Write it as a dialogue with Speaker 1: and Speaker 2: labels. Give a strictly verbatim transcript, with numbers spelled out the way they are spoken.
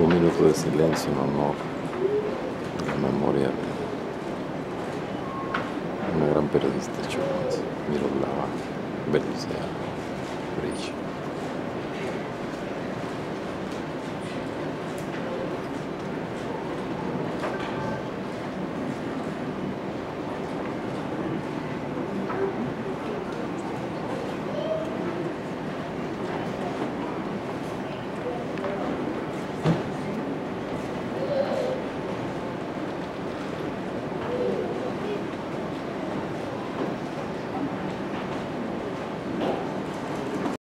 Speaker 1: Un minuto de silencio en honor a la memoria de una gran periodista chilena, Miroslava Belisaria Brić.